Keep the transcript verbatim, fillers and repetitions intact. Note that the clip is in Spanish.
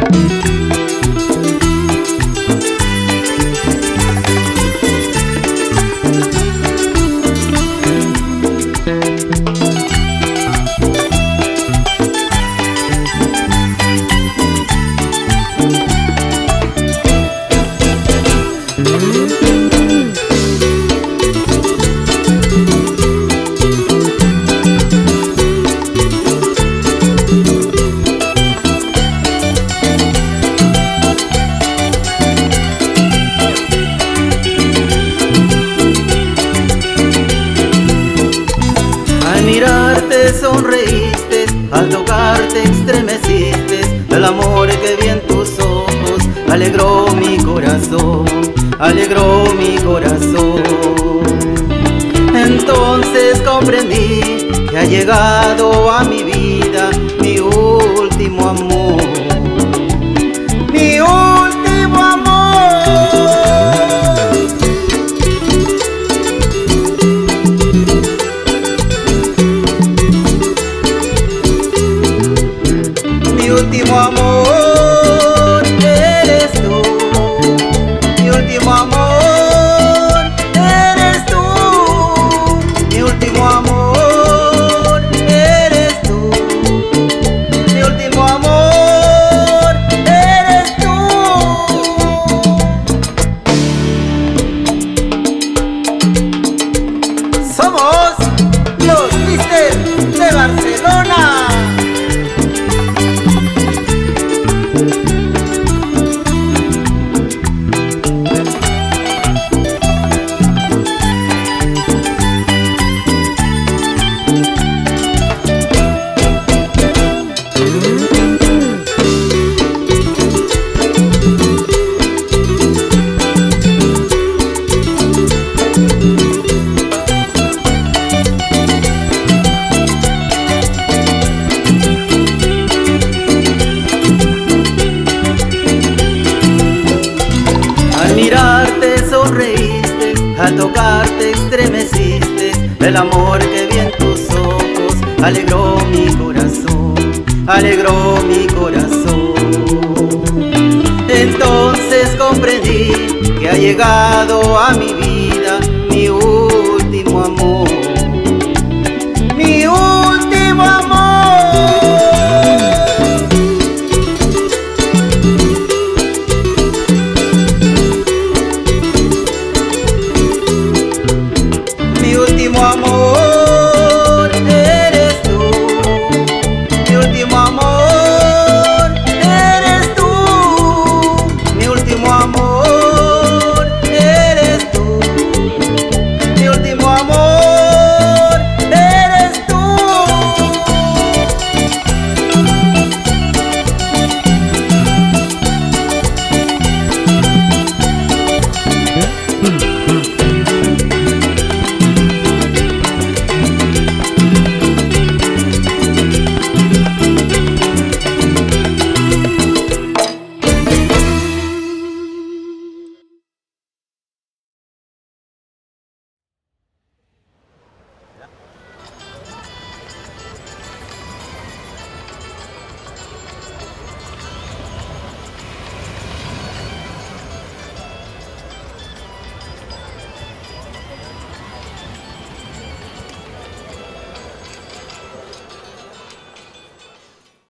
Al mirarte sonreíste, al tocarte estremeciste, el amor que vi en tus ojos alegró mi corazón, alegró mi corazón. Entonces comprendí que ha llegado a mi vida mi último amor, mi último amor. Mi último amor eres tú, mi último amor eres tú, mi último amor eres tú, mi último amor eres tú. Somos los Mister de Barcelona. Al mirarte sonreíste, al tocarte estremeciste, el amor que vi en tus ojos alegró mi corazón, alegró mi corazón. Entonces comprendí que ha llegado a mi vida